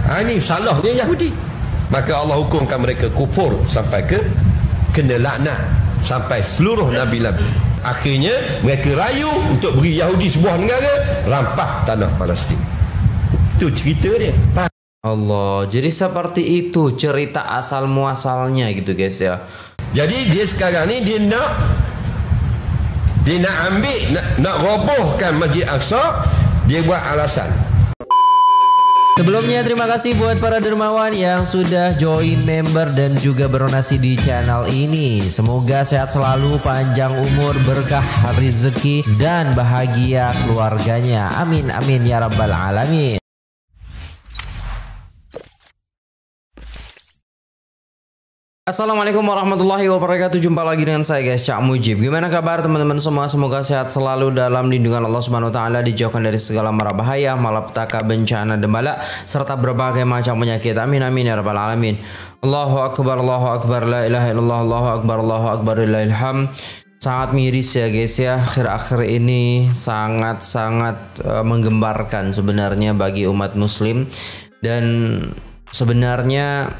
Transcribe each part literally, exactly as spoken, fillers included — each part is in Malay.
Ha, ini salahnya Yahudi. Maka Allah hukumkan mereka kufur sampai ke kena laknat sampai seluruh nabi-nabi. Akhirnya mereka rayu untuk beri Yahudi sebuah negara, rampas tanah Palestin. Itu cerita dia. Allah, jadi seperti itu cerita asal muasalnya gitu guys ya. Jadi dia sekarang ni dia nak dia nak ambil nak, nak robohkan Masjid Aqsa. Dia buat alasan. Sebelumnya terima kasih buat para dermawan yang sudah join member dan juga berdonasi di channel ini. Semoga sehat selalu, panjang umur, berkah rezeki dan bahagia keluarganya. Amin amin ya rabbal alamin. Assalamualaikum warahmatullahi wabarakatuh. Jumpa lagi dengan saya guys, Cak Mujib. Gimana kabar teman-teman semua? Semoga sehat selalu dalam lindungan Allah Subhanahu wa taala, dijauhkan dari segala mara bahaya, malapetaka, bencana dan bala serta berbagai macam penyakit. Amin amin ya rabbal alamin. Allahu akbar, Allahu akbar, la ilaha illallah, Allahu akbar, Allahu akbar, lillahil hamd. Sangat miris ya guys ya, akhir-akhir ini sangat-sangat uh, menggembarkan sebenarnya bagi umat muslim. Dan sebenarnya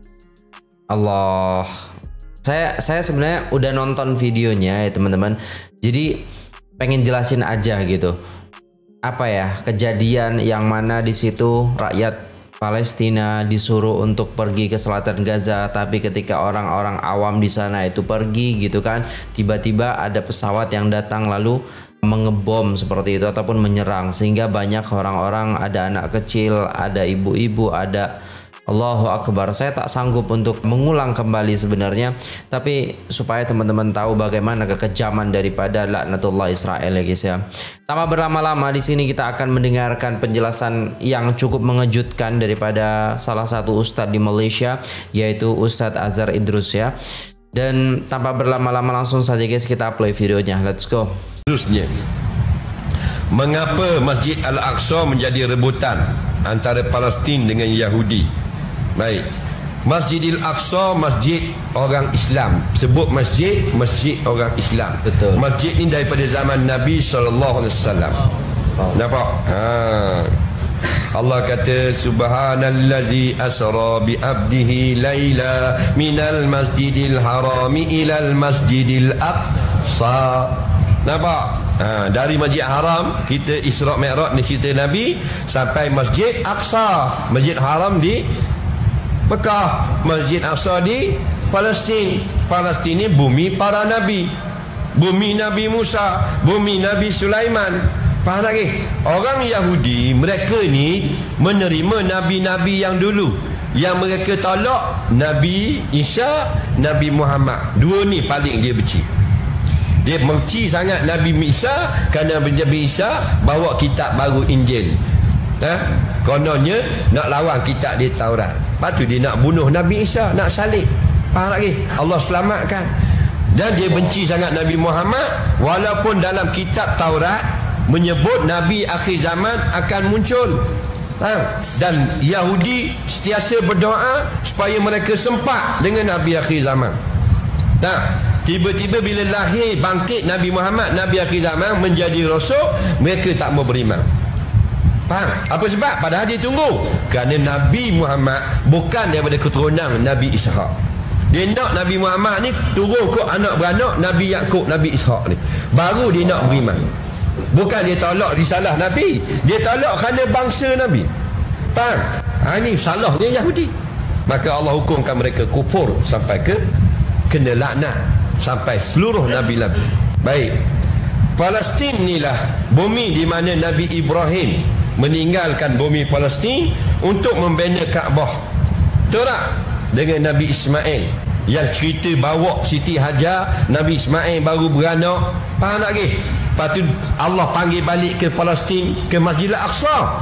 Allah, saya saya sebenarnya udah nonton videonya ya teman-teman. Jadi pengen jelasin aja gitu. Apa ya kejadian yang mana di situ rakyat Palestina disuruh untuk pergi ke selatan Gaza, tapi ketika orang-orang awam di sana itu pergi gitu kan, tiba-tiba ada pesawat yang datang lalu mengebom seperti itu ataupun menyerang, sehingga banyak orang-orang, ada anak kecil, ada ibu-ibu, ada Allahu Akbar. Saya tak sanggup untuk mengulang kembali sebenarnya, tapi supaya teman-teman tahu bagaimana kekejaman daripada laknatullah Israel ya guys ya. Tanpa berlama-lama, di sini kita akan mendengarkan penjelasan yang cukup mengejutkan daripada salah satu ustadz di Malaysia, yaitu Ustadz Azhar Idrus ya. Dan tanpa berlama-lama langsung saja guys kita play videonya. Let's go. Terusnya, mengapa Masjid Al-Aqsa menjadi rebutan antara Palestin dengan Yahudi? Baik, Masjidil Aqsa masjid orang Islam. Sebut masjid, masjid orang Islam. Betul. Masjid ini daripada zaman Nabi sallallahu alaihi wasallam. Nampak? Ha. Allah kata subhanallazi asra bi abdihi laila minal masjidil harami ilal masjidil aqsa. Nampak? Ha, dari Masjid Haram kita Isra Mi'raj ni cerita Nabi sampai Masjid Aqsa, Masjid Haram di Mekah, Masjid Aqsa di Palestin. Palestin ni bumi para nabi, bumi Nabi Musa, bumi Nabi Sulaiman. Faham lagi? Orang Yahudi mereka ni menerima nabi-nabi yang dulu, yang mereka tolak Nabi Isa, Nabi Muhammad. Dua ni paling dia benci. Dia benci sangat Nabi Isa kerana Nabi Isa bawa kitab baru Injil. Ha? Kononnya nak lawan kitab dia Taurat. Lepas tu dia nak bunuh Nabi Isa, nak salib. Faham lagi? Allah selamatkan. Dan dia benci sangat Nabi Muhammad, walaupun dalam kitab Taurat menyebut Nabi akhir zaman akan muncul. Ha? Dan Yahudi sentiasa berdoa supaya mereka sempat dengan Nabi akhir zaman. Ha? Tiba-tiba bila lahir bangkit Nabi Muhammad, Nabi akhir zaman menjadi rasul, mereka tak mau beriman. Faham? Apa sebab? Padahal dia tunggu. Kerana Nabi Muhammad bukan daripada keturunan Nabi Ishaq. Dia nak Nabi Muhammad ni turun ke anak beranak Nabi Yaqub, Nabi Ishaq ni. Baru dia nak beriman. Bukan dia tolak risalah Nabi, dia tolak kerana bangsa Nabi. Faham? Ha, ini salahnya Yahudi. Maka Allah hukumkan mereka kufur sampai ke kena laknat sampai seluruh nabi-nabi. Baik, Palestin inilah bumi di mana Nabi Ibrahim meninggalkan bumi Palestin untuk membina Kaabah. Betul tak? Dengan Nabi Ismail yang cerita bawa Siti Hajar, Nabi Ismail baru beranak. Faham tak lagi? Lepas tu Allah panggil balik ke Palestin, ke Masjidil Aqsa.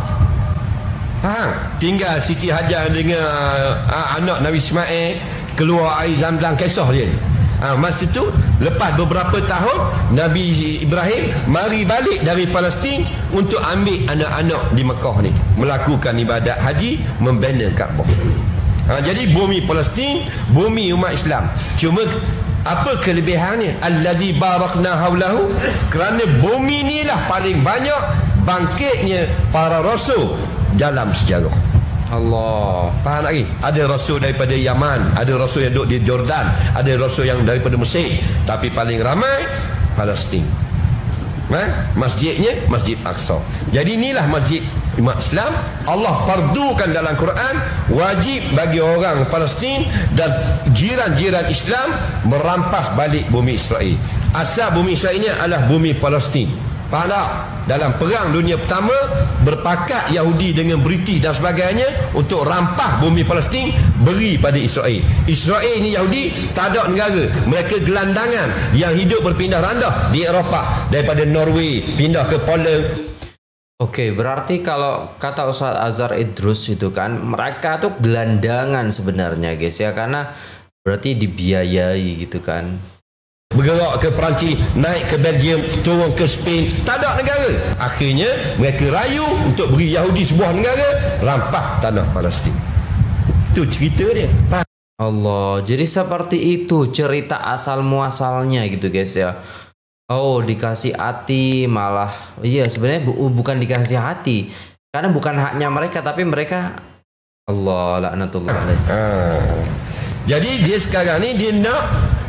Faham? Tinggal Siti Hajar dengan uh, anak Nabi Ismail, keluar air Zam-Zam, kisah dia ni. Ha, masa tu lepas beberapa tahun Nabi Ibrahim mari balik dari Palestin untuk ambil anak-anak di Mekah ni melakukan ibadat haji, membina Kaabah. Ha, jadi bumi Palestin bumi umat Islam. Cuma apa kelebihannya? Allazi barakna haulahu, kerana bumi inilah paling banyak bangkitnya para rasul dalam sejarah. Allah. Faham lagi? Ada rasul daripada Yaman, ada rasul yang duduk di Jordan, ada rasul yang daripada Mesir, tapi paling ramai Palestin. Ha? Masjidnya Masjid Aqsa. Jadi inilah masjid umat Islam. Allah fardukan dalam Quran, wajib bagi orang Palestin dan jiran-jiran Islam merampas balik bumi Israel. Asal bumi Israel ini adalah bumi Palestin. Faham tak? Dalam perang dunia pertama berpakat Yahudi dengan British dan sebagainya untuk rampas bumi Palestin, beri pada Israel. Israel ni Yahudi tak ada negara, mereka gelandangan yang hidup berpindah randah di Eropah, daripada Norway pindah ke Poland. Oke, berarti kalau kata Ustaz Azhar Idrus itu kan mereka tuh gelandangan sebenarnya guys ya, karena berarti dibiayai gitu kan. Bergerak ke Perancis, naik ke Belgium, turun ke Spain, tak ada negara. Akhirnya mereka rayu untuk beri Yahudi sebuah negara, rampas tanah Palestin. Itu cerita dia. Allah, jadi seperti itu cerita asal muasalnya gitu guys ya. Oh, dikasih hati malah. Iya, sebenarnya bu bukan dikasih hati, karena bukan haknya mereka, tapi mereka, Allah laknatullah alaih. Ah. Jadi dia sekarang ni dia nak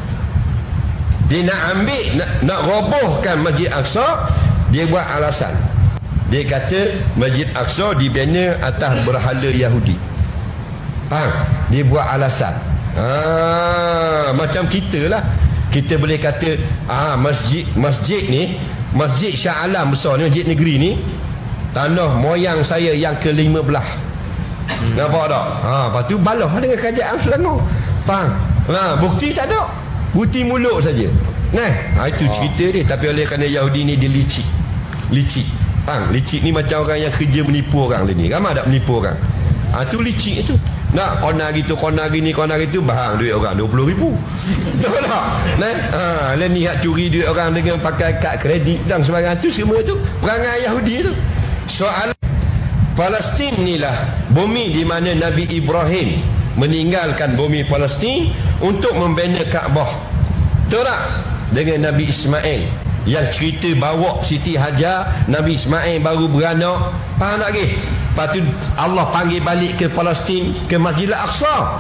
Dia nak ambil, nak, nak robohkan Masjid Aqsa. Dia buat alasan. Dia kata Masjid Aqsa dibina atas berhala Yahudi. Faham? Dia buat alasan. Ah, macam kita lah. Kita boleh kata ah, masjid masjid ni, Masjid Shah Alam besar ni, masjid negeri ni, tanah moyang saya yang ke lima belas. Hmm. Nampak tak? Ha, lepas tu balah dengan kerajaan Selangor. Faham? Nah, bukti tak ada. Bukti mulut saja. Nah, ha, itu cerita dia. Tapi oleh kerana Yahudi ni dia licik. Licik. Faham? Licik ni macam orang yang kerja menipu orang ni. Ramai tak menipu orang? Ha, tu licik itu. Nak kona gitu, kona gini, kona gitu, bahang duit orang dua puluh ribu. Tahu tak? Nah, ha, dia niat curi duit orang dengan pakai kad kredit dan sebagainya tu, semua tu perangai Yahudi tu. Soal Palestin ni lah bumi di mana Nabi Ibrahim meninggalkan bumi Palestin untuk membina Kaabah. Tahu tak? Dengan Nabi Ismail yang cerita bawa Siti Hajar, Nabi Ismail baru beranak. Faham tak ke? Lepas tu Allah panggil balik ke Palestin, ke Masjid Al-Aqsa.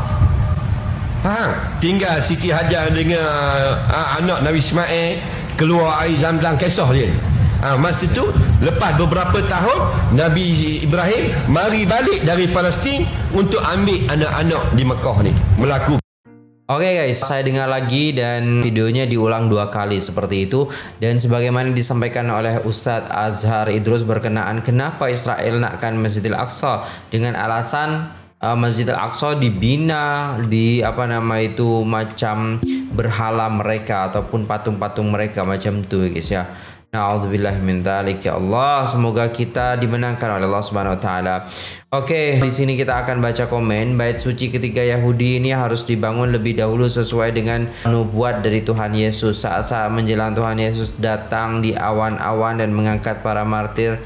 Faham? Tinggal Siti Hajar dengan uh, anak Nabi Ismail, keluar air Zam-Zam, kisah dia. Ha, masa tu lepas beberapa tahun Nabi Ibrahim mari balik dari Palestin untuk ambil anak-anak di Mekah ni melakukan. Oke okay guys, saya dengar lagi dan videonya diulang dua kali seperti itu. Dan sebagaimana disampaikan oleh Ustadz Azhar Idrus berkenaan kenapa Israel nakkan Masjidil Aqsa, dengan alasan uh, Masjidil Aqsa dibina di apa nama itu macam berhala mereka ataupun patung-patung mereka macam itu guys ya. Na'udzubillah min dzalik ya Allah. Semoga kita dimenangkan oleh Allah Subhanahu wa taala. Oke, di sini kita akan baca komen. Bait suci ketiga Yahudi ini harus dibangun lebih dahulu sesuai dengan nubuat dari Tuhan Yesus. Saat-saat menjelang Tuhan Yesus datang di awan-awan dan mengangkat para martir.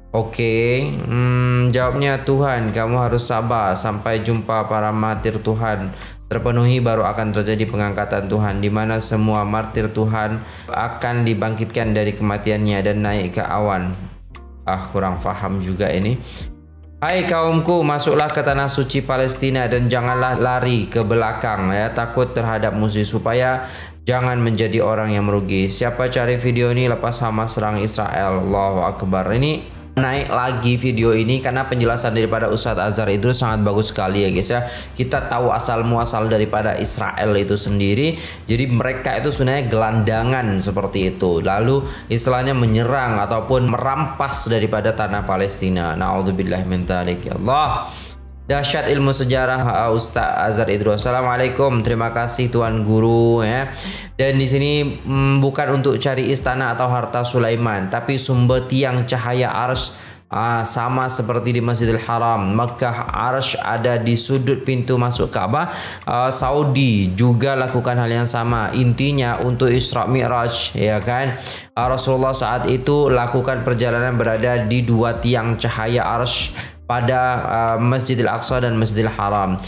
Oke, hmm, jawabnya Tuhan, kamu harus sabar sampai jumpa para martir Tuhan terpenuhi, baru akan terjadi pengangkatan Tuhan, di mana semua martir Tuhan akan dibangkitkan dari kematiannya dan naik ke awan. Ah, kurang faham juga ini. Hai kaumku, masuklah ke tanah suci Palestina dan janganlah lari ke belakang ya, takut terhadap musuh, supaya jangan menjadi orang yang merugi. Siapa cari video ini lepas Hamas serang Israel? Allahu Akbar. Ini naik lagi video ini karena penjelasan daripada Ustadz Azhar Idrus sangat bagus sekali ya guys ya. Kita tahu asal muasal daripada Israel itu sendiri. Jadi mereka itu sebenarnya gelandangan seperti itu, lalu istilahnya menyerang ataupun merampas daripada tanah Palestina. Na'udzubillah min dzalik ya Allah. Dahsyat ilmu sejarah Ustaz Azhar Idrus. Assalamualaikum, terima kasih Tuan Guru ya. Dan di sini mm, bukan untuk cari istana atau harta Sulaiman, tapi sumber tiang cahaya arsy ah, sama seperti di Masjidil Haram Makkah. Arsy ada di sudut pintu masuk Ka'bah. ah, Saudi juga lakukan hal yang sama. Intinya untuk Isra Mi'raj ya kan. ah, Rasulullah saat itu lakukan perjalanan berada di dua tiang cahaya arsy pada uh, Masjidil Aqsa dan Masjidil Haram.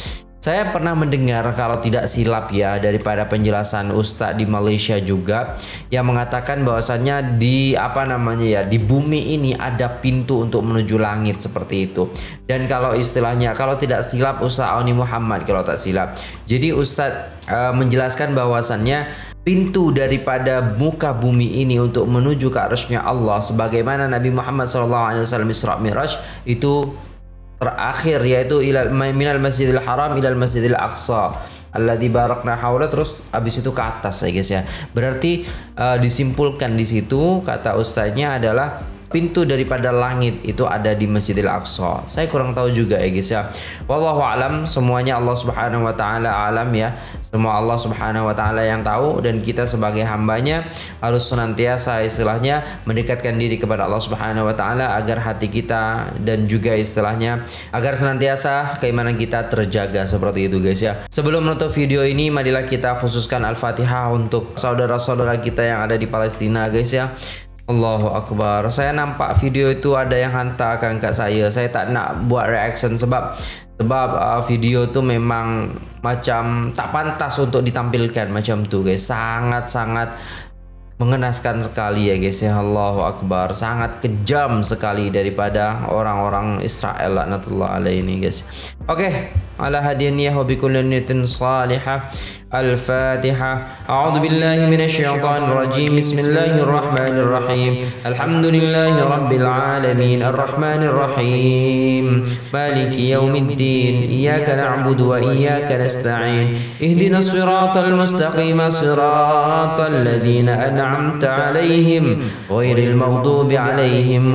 Saya pernah mendengar kalau tidak silap ya daripada penjelasan Ustadz di Malaysia juga yang mengatakan bahwasannya di apa namanya ya di bumi ini ada pintu untuk menuju langit seperti itu. Dan kalau istilahnya kalau tidak silap Ustadz Auni Muhammad kalau tak silap. Jadi Ustadz uh, menjelaskan bahwasannya pintu daripada muka bumi ini untuk menuju ke arsy-Nya Allah sebagaimana Nabi Muhammad shallallahu alaihi wasallam Isra Mi'raj itu terakhir yaitu ilal minal Masjidil Haram ilal Masjidil Aqsa alladzi barakna haula, terus habis itu ke atas ya guys ya. Berarti uh, disimpulkan di situ kata ustaznya adalah pintu daripada langit itu ada di Masjidil Aqsa. Saya kurang tahu juga ya guys ya. Wallahu alam, semuanya Allah Subhanahu wa taala alam ya. Semua Allah Subhanahu wa taala yang tahu dan kita sebagai hambanya harus senantiasa istilahnya mendekatkan diri kepada Allah Subhanahu wa taala agar hati kita dan juga istilahnya agar senantiasa keimanan kita terjaga seperti itu guys ya. Sebelum menutup video ini marilah kita khususkan Al-Fatihah untuk saudara-saudara kita yang ada di Palestina guys ya. Allahu Akbar. Saya nampak video itu ada yang hantarkan kat saya. Saya tak nak buat reaction sebab sebab uh, video tu memang macam tak pantas untuk ditampilkan macam tu guys. Sangat-sangat mengenaskan sekali ya guys ya. Allahu Akbar. Sangat kejam sekali daripada orang-orang Israel laknatullah alaihi ini guys. Oke, okay. Ala hadiyaniyah wa bikulli niyatin salihah. Al-Fatihah. A'udzu billahi minasyaitonir rajim. Bismillahirrahmanir rahim. Alhamdulillahi rabbil alamin. Arrahmanir rahim. Maliki yaumiddin. Iyyaka na'budu wa iyyaka nasta'in. Ihdinas siratal mustaqim. Siratal ladzina an'amta 'alaihim ghairil maghdubi 'alaihim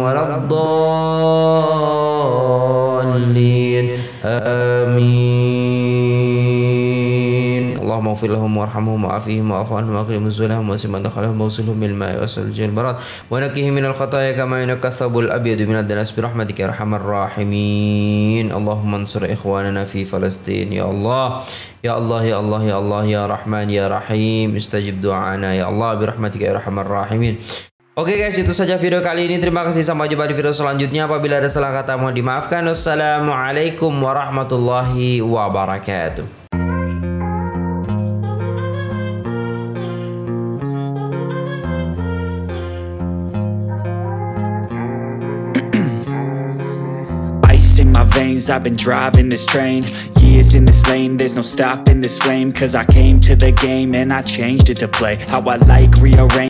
waladdallin. Amin. Allahumma ighfir lahum warhamhum wa'afihim wa'fu anhum wa qihim zulahum wa siman dakhalahum wawsilhum bil ma'i wasaljil barat wa nakkihim minal khataaya kama yunakka thawbul abyadu minad danas bi rahmatika ya arhamar rahimin. Allahumma ansur ikhwanana fi Palestin ya Allah ya Allah ya Allah ya Allah ya Rahman ya Rahim istajib du'ana ya Allah bi rahmatika ya arhamar rahimin. Oke guys, itu saja video kali ini. Terima kasih, sampai jumpa di video selanjutnya. Apabila ada salah kata mohon dimaafkan. Wassalamualaikum warahmatullahi wabarakatuh. In my veins, I've been driving this train, years in this lane, there's no stopping this flame, cause I came to the game and I changed it to play how I like, rearrange